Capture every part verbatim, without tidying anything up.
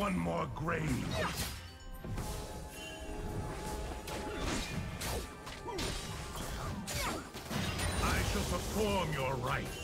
one more grave? I shall perform your rites.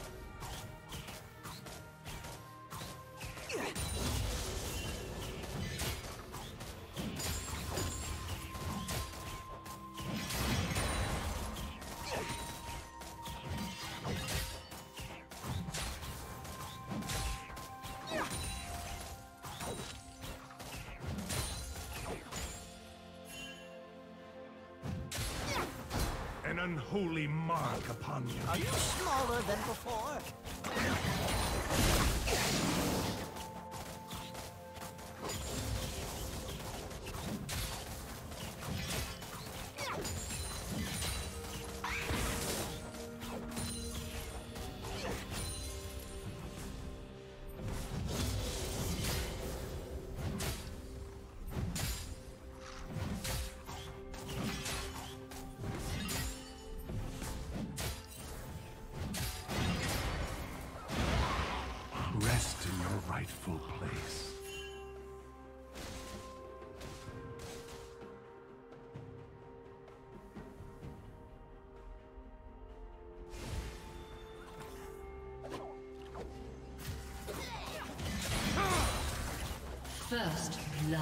An unholy mark upon you. Are you smaller than before? Rest in your rightful place. First blood.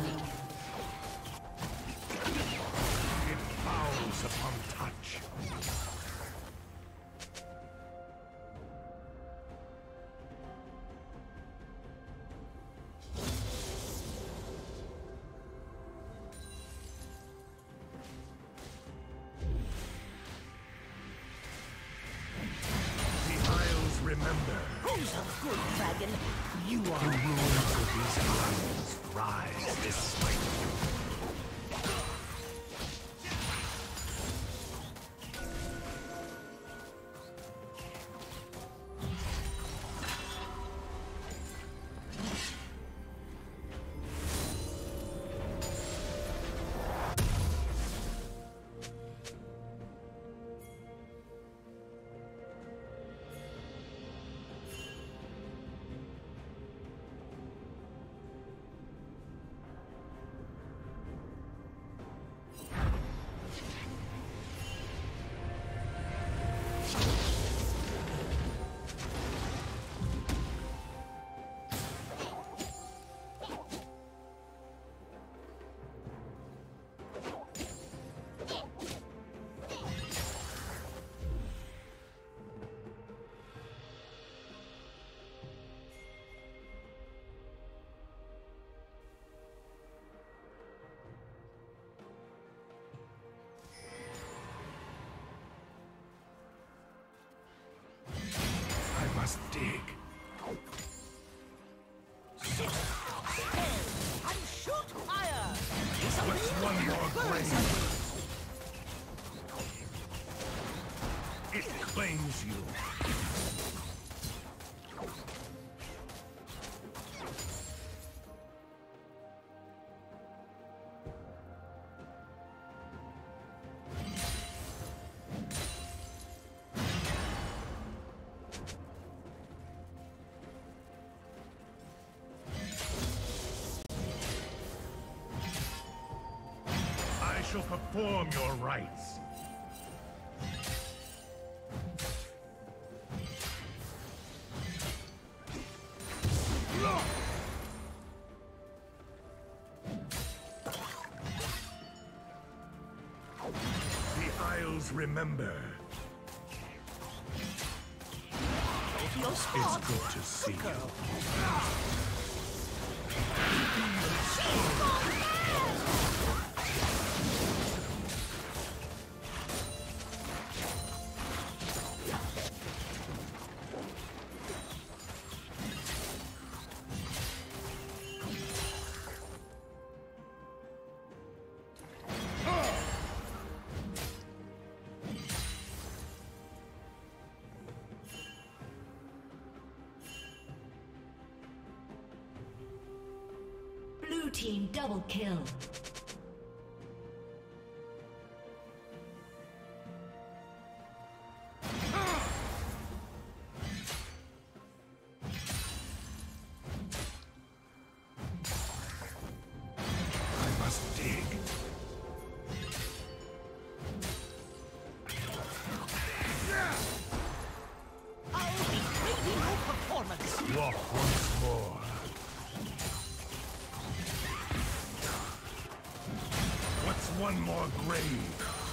It fouls upon touch. Remember, Who's a good dragon? You the are. rules of these islands rise despite you. Dig. And shoot fire! What's one more grave? It claims you. I shall perform your rites. The Isles remember. If you're It's smart, good to see you. girl. Blue team double kill. walk once more. What's one more grave?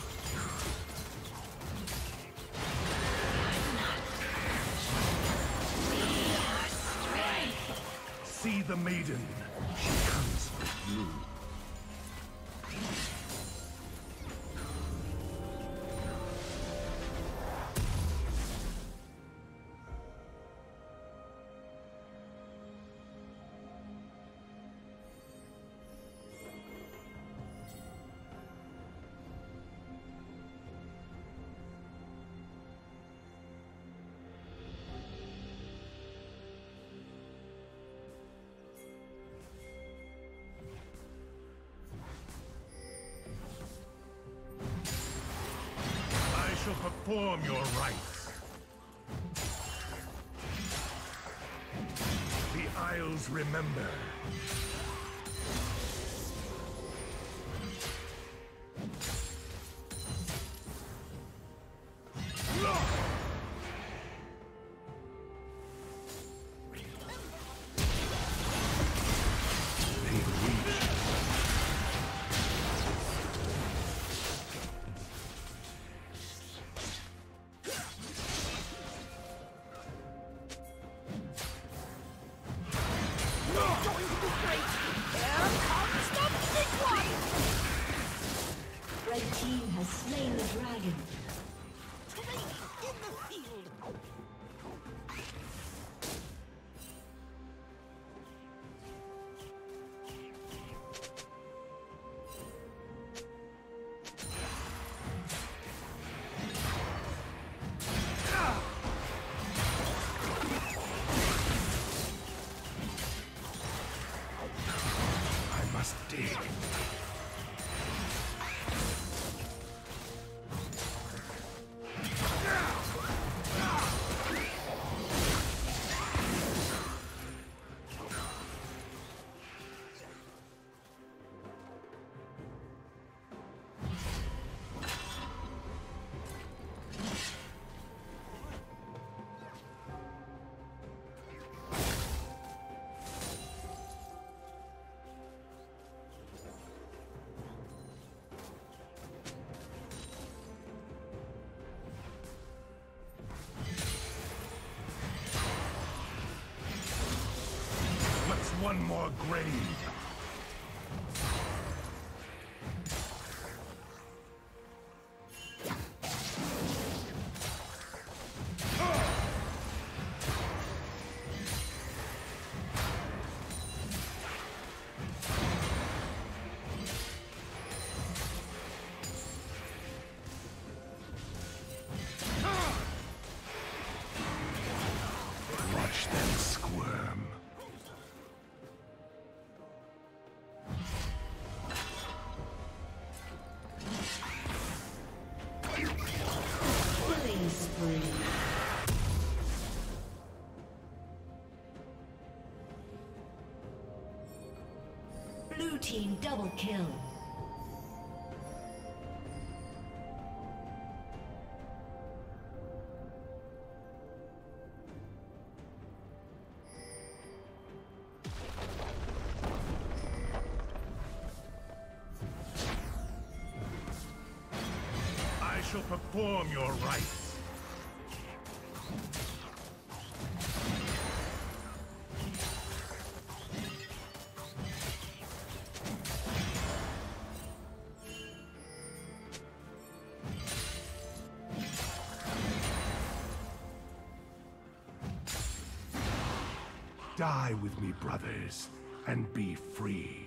See the maiden. She comes for you. I shall perform your rites. The Isles remember. Red team has slain the dragon. In the field. I must dig. One more grave. Watch them squirm. Blue team double kill. I shall perform your rites. Die with me, brothers, and be free.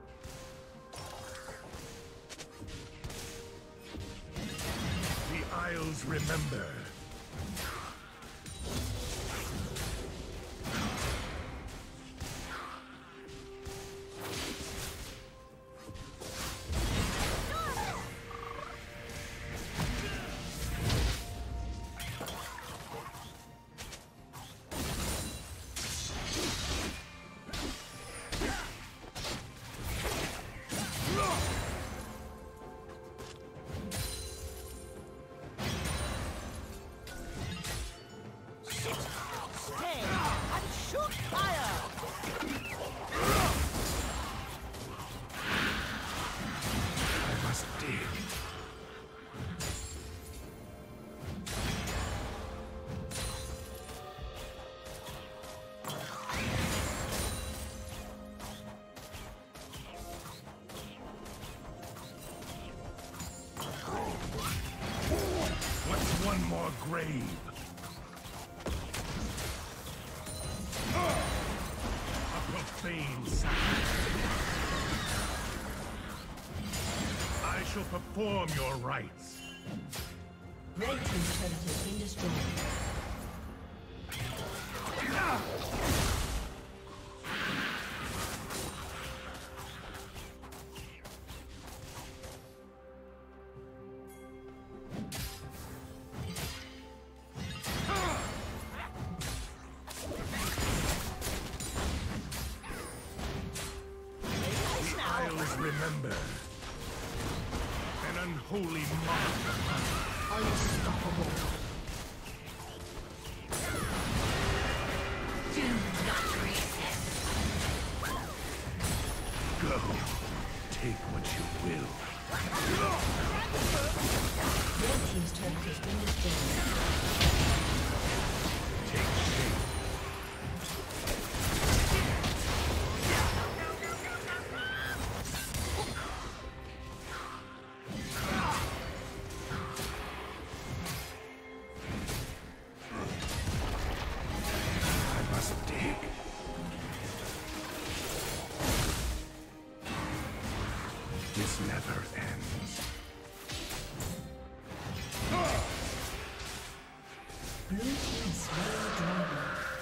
The Isles remember. A profane sacrifice. I shall perform your rites. Red team's turret has been destroyed. Remember, an unholy mark. Unstoppable. Do not resist. Go. Take what you will. Red team's turret has been destroyed. Take shape. This never ends. Blue team slain the dragon.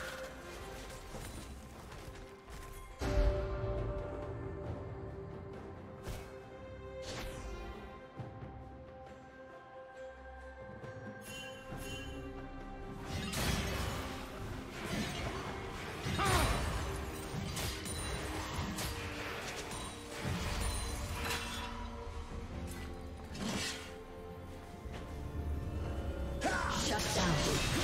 Shut down.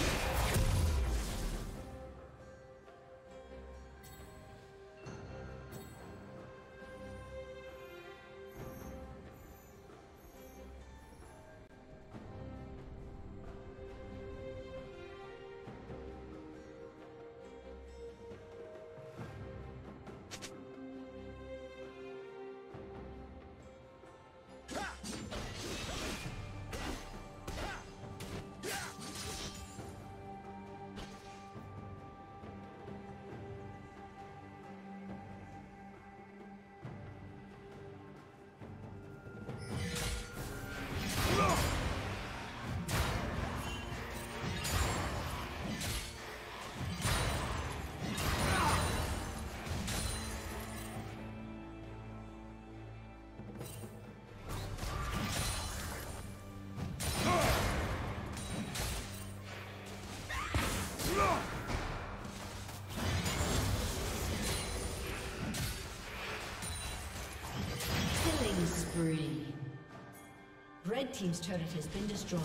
Killing spree. Red team's turret has been destroyed.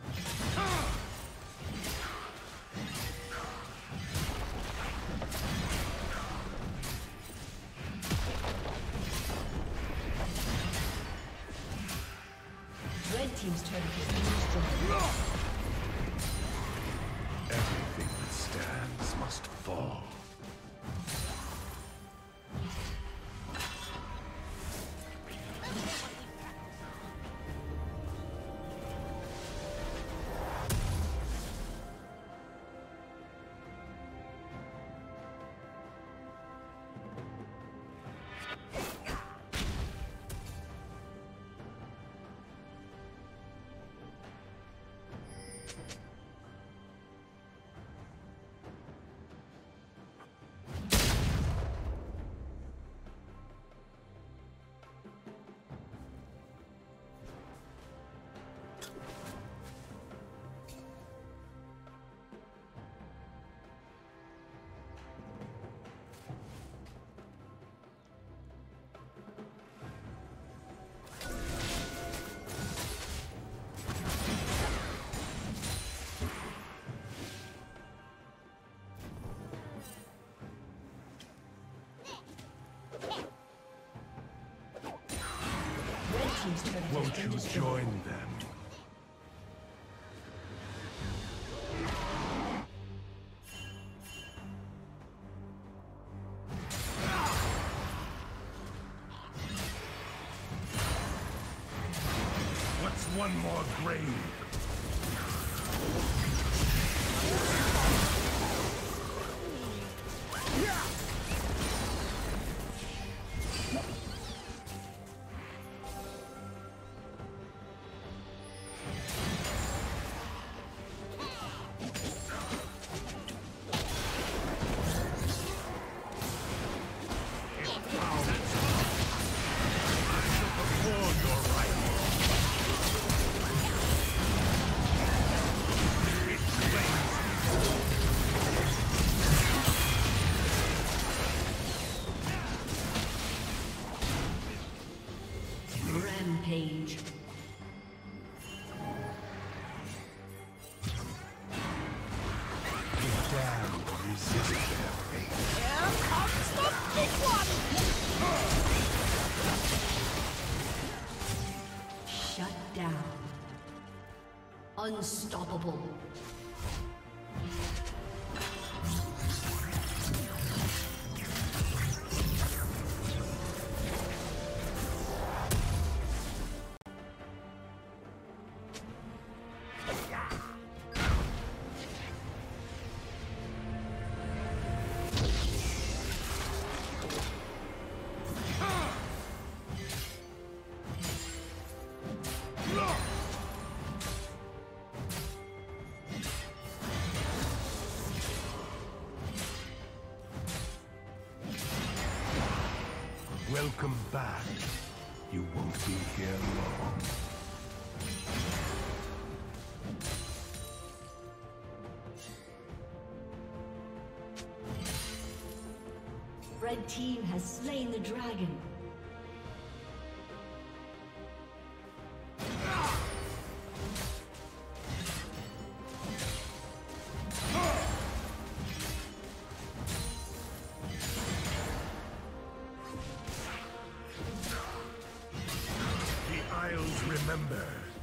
Red team's turret has been destroyed. Everything that stands must fall. Won't you join them? What's one more grave? stand to resist their fate. Here comes the big one! Shut down. Unstoppable. Welcome back. You won't be here long. Red team has slain the dragon. Remember,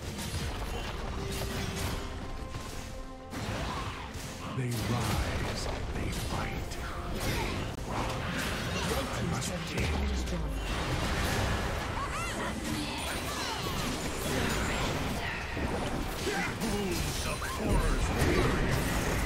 they rise, they fight, they run. I must take. Behold the horrors of the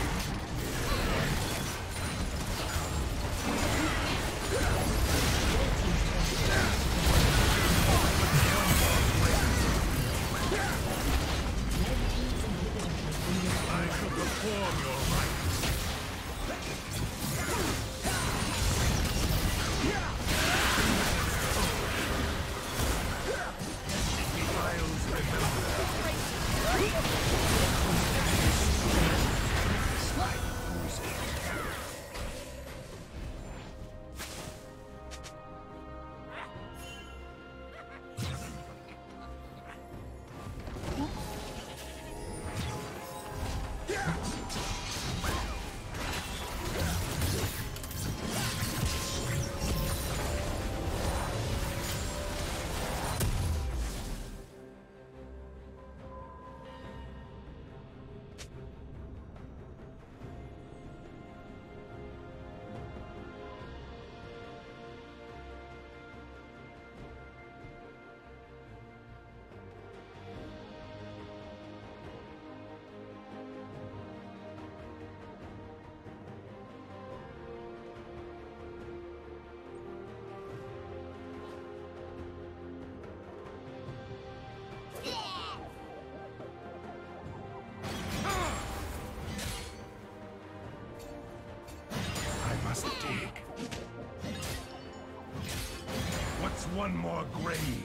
one more grave.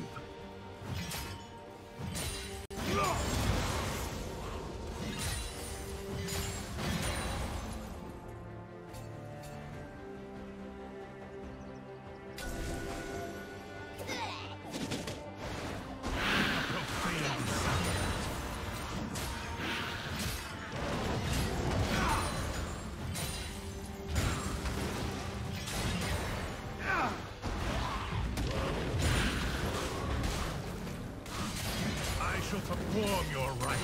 Perform your rites.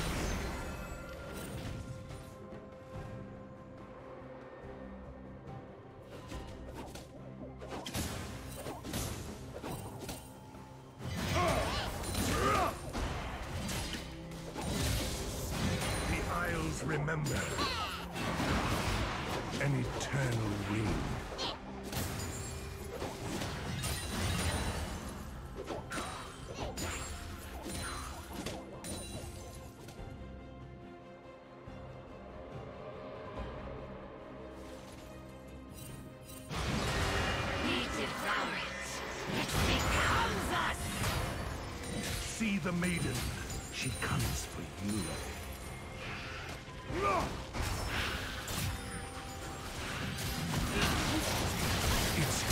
The Isles remember an eternal ring. See the maiden. She comes for you. It's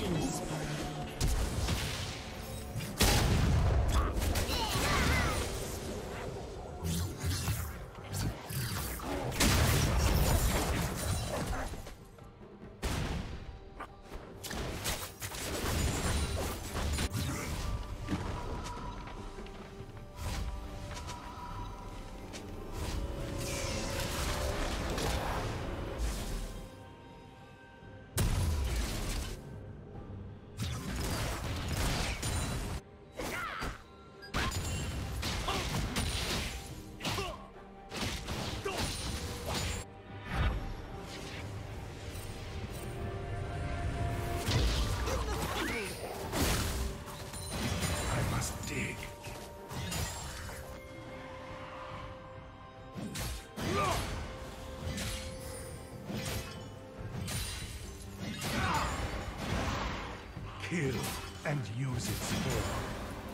Killing spree. Kill and use its form.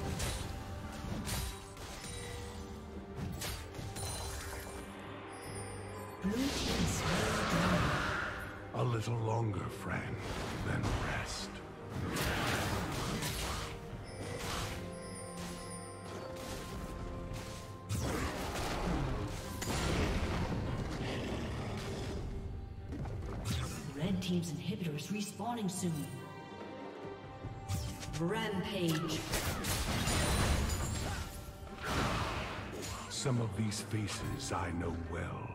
Blue team slain dragon. A little longer, friend, then rest. Red team's inhibitor is respawning soon. Rampage. Some of these faces I know well.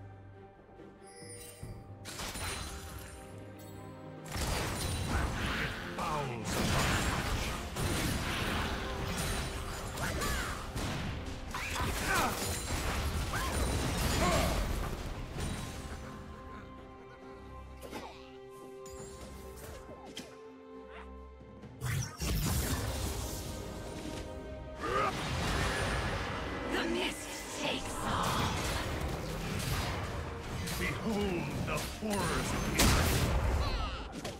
Behold the horrors of it.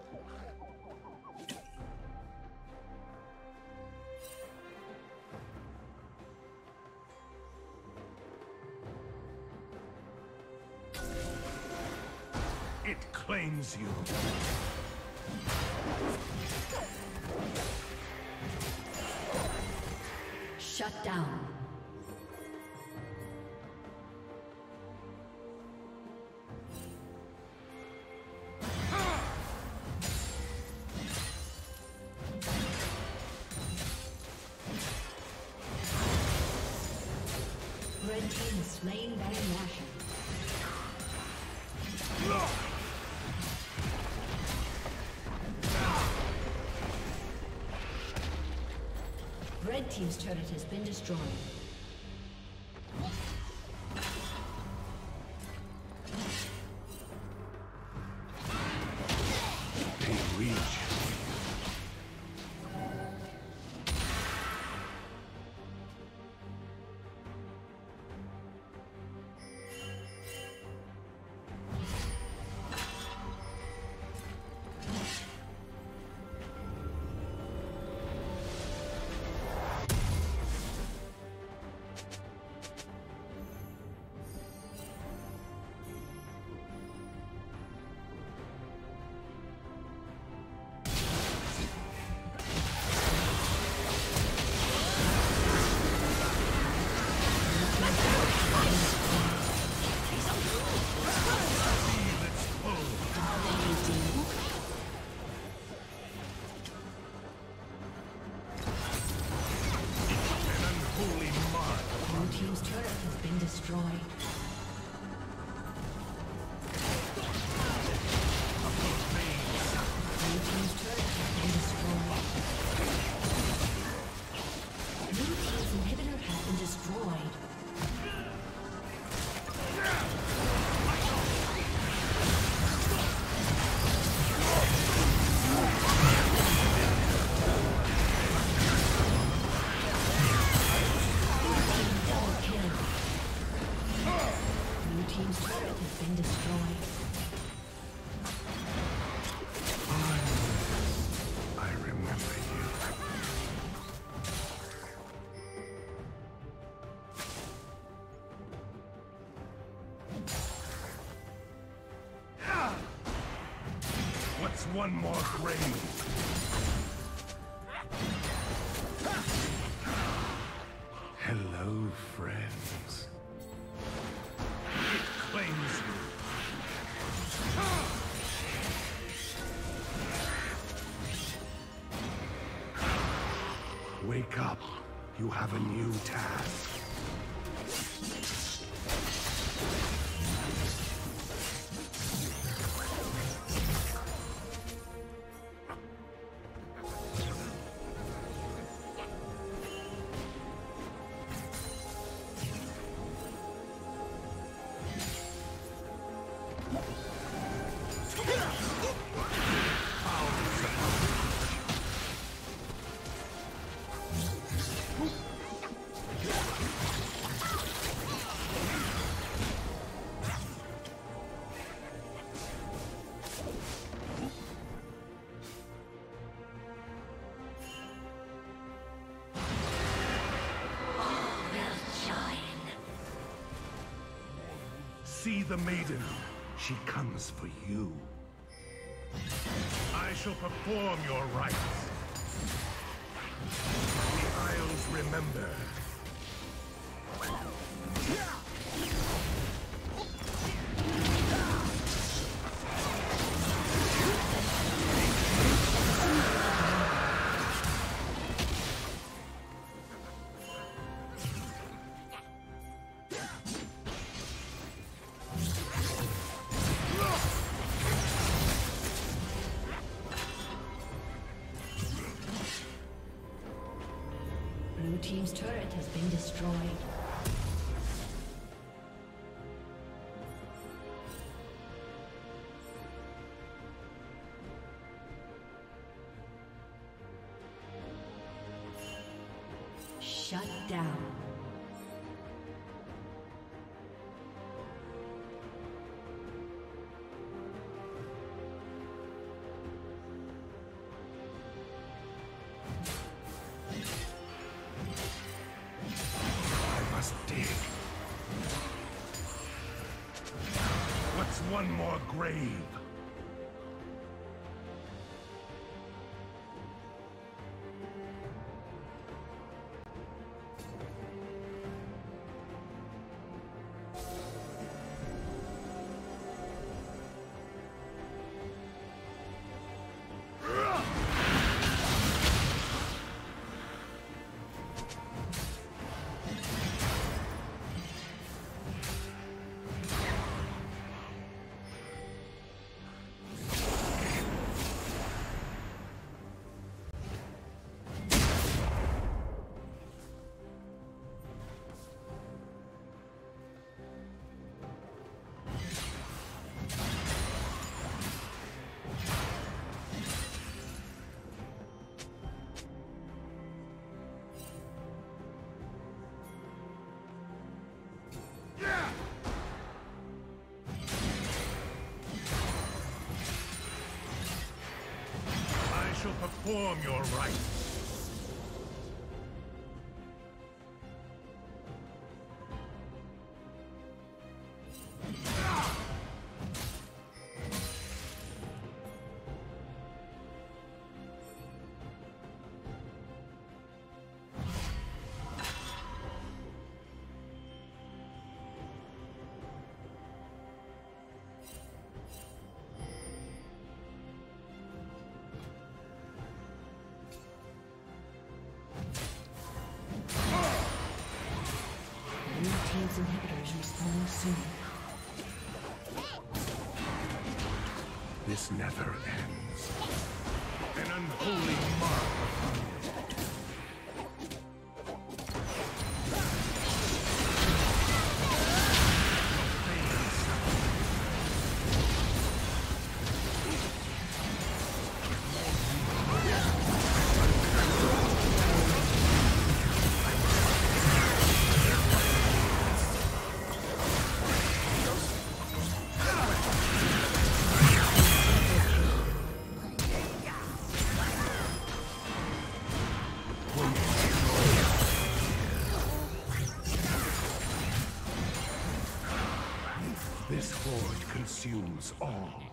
It claims you. Shut down. Red team is slain by Nashor. Red team's turret has been destroyed. They reach. Destroyed. Blue team's turret has been destroyed. Blue team's inhibitor has been destroyed. Double kill. one more grave? Hello, friends. It claims you. Wake up. You have a new task. See the maiden. She comes for you. I shall perform your rites. The Isles remember. Blue team's turret has been destroyed. Shut down. One more grave. Perform your rites. Inhibitors respawning soon. This never ends. An unholy mark upon it. This horde consumes all.